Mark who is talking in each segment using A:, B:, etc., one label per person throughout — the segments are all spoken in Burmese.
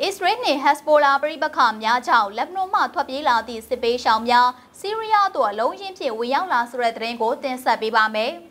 A: Israel နဲ့ Hezbollah ပဋိပက္ခများကြောင့်လက်ဘနွန်မှထွက်ပြေးလာသည့်စစ်ပေးရှောင်များဆီးရီးယားသို့အလုံးချင်းဖြင့်ဝင်ရောက်လာဆိုတဲ့သတင်းကိုတင်ဆက်ပေးပါမယ်။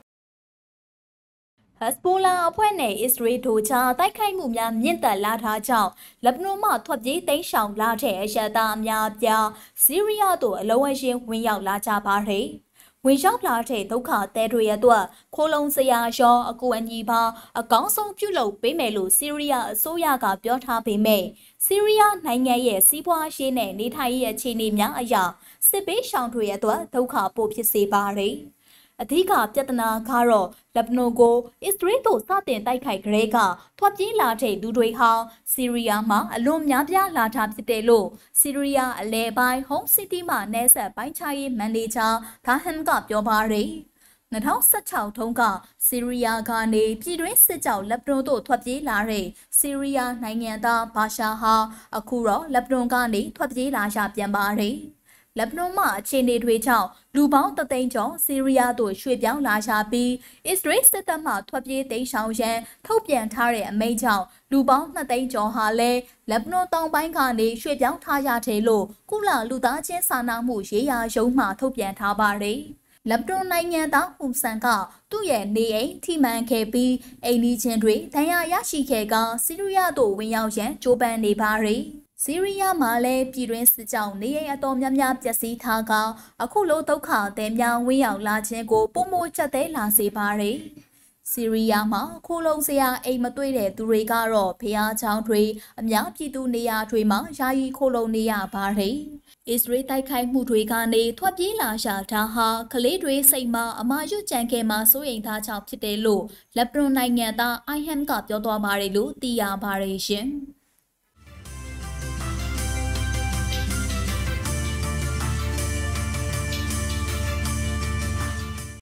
A: Hezbollah အဖွဲ့နဲ့ Israel တို့ကြားတိုက်ခိုက်မှုများမြင့်တက်လာတာကြောင့်လက်ဘနွန်မှထွက်ပြေးတိမ်းရှောင်လာတဲ့အရသားအများအပြားဆီးရီးယားသို့အလုံးအရင်းဝင်ရောက်လာကြပါတယ်။ဝင်ရောက်လာတဲ့ဒုက္ခသည်တွေအတွက်ခိုးလုံစရာရောအကူအညီပါအကောင်းဆုံးပြုလုပ်ပေးမယ်လို့ဆီးရီးယားအစိုးရကပြောထားပေမဲ့ဆီးရီးယားနိုင်ငံရဲ့စီးပွားရေးနဲ့နေထိုင်ရေးအခြေအနေများအရစစ်ပေးရှောင်တွေအတွက်ဒုက္ခပိုဖြစ်စေပါတယ်။အဓိကပြဿနာကတော့လက်ဘနွန်ကိုအစ္စရေးတို့စတင်တိုက်ခိုက်ကလေးကထွက်ပြေးလာတဲ့လူတွေဟာဆီးရီးယားမှာအလွန်များပြားလာတာဖြစ်တယ်လို့ဆီးရီးယားအလဲပိုင်း Home City မှာနယ်စပ်ပိုင်းခြားရေးမန်နေဂျာဒါဟမ်ကပြောပါတယ်2016ထုံးကဆီးရီးယားကနေပြည်တွင်းစစ်ကြောင့်လက်ဘနွန်တို့ထွက်ပြေးလာတဲ့ဆီးရီးယားနိုင်ငံသားဘာရှာဟာအခုတော့လက်ဘနွန်ကနေထွက်ပြေးလာရပြန်ပါတယ်လက်ဘနွန်မှအခြေအနေတွေကြောင့်လူပေါင်း3သိန်းကျော်ဆီးရီးယားသို့ရွှေ့ပြောင်းလာကြပြီးအစ္စရေးစစ်တပ်မှထွက်ပြေးတိမ်းရှောင်ရန်ထုတ်ပြန်ထားတဲ့အမိန့်ကြောင့်လူပေါင်း2သိန်းကျော်ဟာလည်းလက်ဘနွန်တောင်ပိုင်းကနေရွှေ့ပြောင်းထားရတယ်လို့ကုလလူသားချင်းစာနာမှုရေးရာရုံးမှထုတ်ပြန်ထားပါတယ်။လက်ဘနွန်နိုင်ငံသားဟူဆန်ကသူ့ရဲ့နေအိမ်ထိမှန်ခဲ့ပြီးအိမ်နီးချင်းတွေဒဏ်ရာရရှိခဲ့ကဆီးရီးယားသို့ဝင်ရောက်ရန်ကြိုးပမ်းနေပါတယ်။ဆီးရီးယားမှာလည်းပြည်တွင်းစစ်ကြောင့်နေအိမ်အတော်များများပျက်စီးထားကအခုလိုဒုက္ခသည်များဝင်ရောက်လာခြင်းကိုပုံမချက်သေးလာစေပါတယ်။ဆီးရီးယားမှာခိုးလုံစရာအိမ်မတွေ့တဲ့သူတွေကတော့ဖျားချောင်းတွေအများပြည်သူနေရာတွေမှာယာယီခိုးလုံနေရပါတယ်။အစ္စရေးတိုက်ခိုက်မှုတွေကနေထွက်ပြေးလာရှာတာဟာကလေးတွေစိတ်မှာအမာရွတ်ကြံခဲ့မှာစိုးရိမ်သားကြောင့်ဖြစ်တယ်လို့လက်ဘနွန်နိုင်ငံသားအိုင်ဟမ်ကပြောသွားပါတယ်လို့သိရပါတယ်ရှင်။